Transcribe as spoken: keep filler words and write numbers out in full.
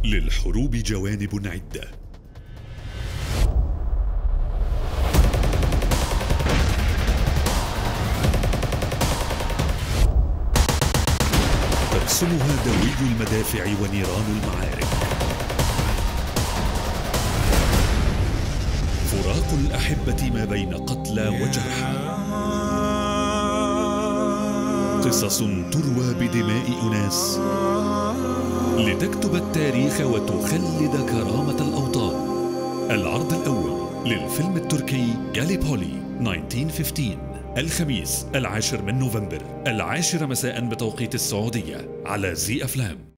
للحروب جوانب عدة. ترسمها دوي المدافع ونيران المعارك. فراق الأحبة ما بين قتلى وجرحى. قصص تروى بدماء أناس لتكتب التاريخ وتخلد كرامة الأوطان. العرض الأول للفيلم التركي غاليبولي ألف وتسعمائة وخمسة عشر الخميس العاشر من نوفمبر العاشرة مساء بتوقيت السعودية على زي أفلام.